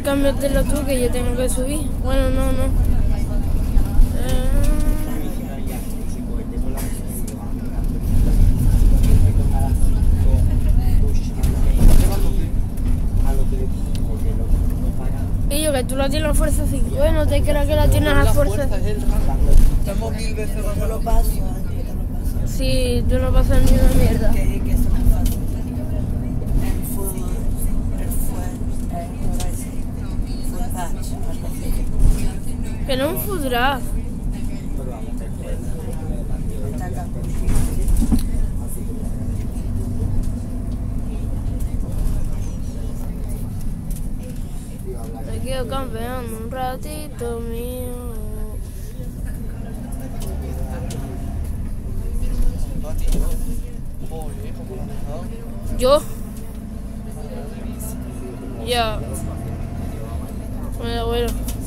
Cámbiatelo tú que yo tengo que subir. Bueno, no. Y yo que tú la tienes a fuerza 5. Bueno, te creo que la tienes a fuerza. Estamos 1000 veces más. Yo lo paso, Sí, tú no pasas ni una mierda. Que es más fácil. Que no un food draft. Me quedo campeando un ratito mío. ¿Yo? Ya. Bueno.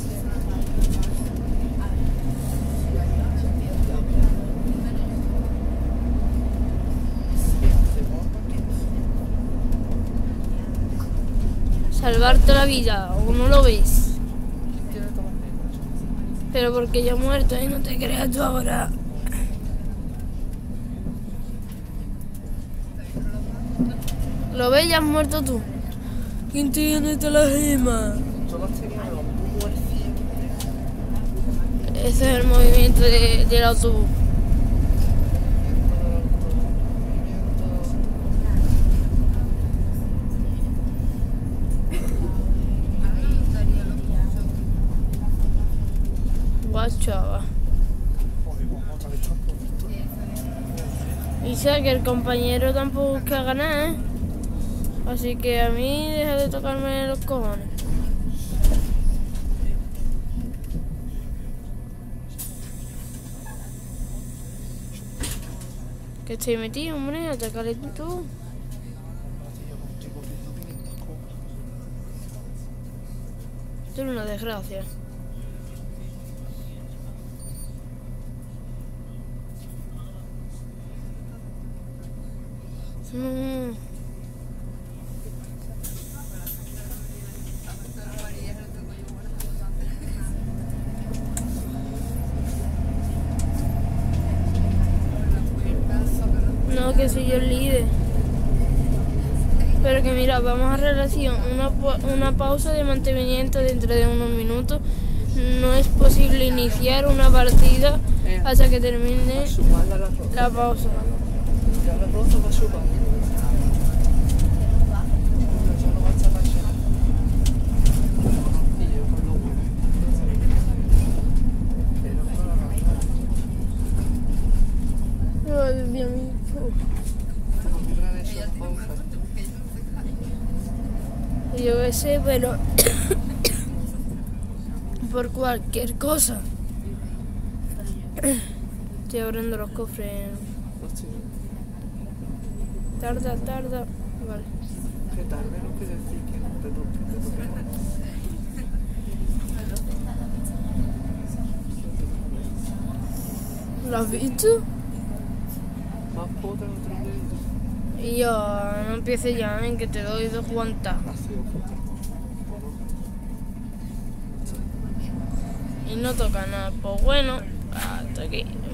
Salvarte la vida, ¿o no lo ves? Pero porque yo he muerto y no te creas tú ahora. ¿Lo ves? Ya has muerto tú. ¿Quién tiene toda la gema? Ese es el movimiento del autobús. Guachava. Y sé que el compañero tampoco busca ganar, ¿eh? Así que a mí deja de tocarme los cojones. Que estoy metido, hombre, atacarle tú. Esto es una desgracia. No, que soy yo el líder. Pero que mira, vamos a relación una pausa de mantenimiento dentro de unos minutos. No es posible iniciar una partida hasta que termine la pausa. Ay, Dios mío. Yo qué sé, pero por cualquier cosa. Estoy abriendo los cofres. Tarda. Vale. Que tarde no quiere decir que no te toque. ¿Lo has visto? Más potas en otro dedo. Y yo, no empieces ya, ven, que te doy 2 guantas. Y no toca nada. Pues bueno, hasta aquí.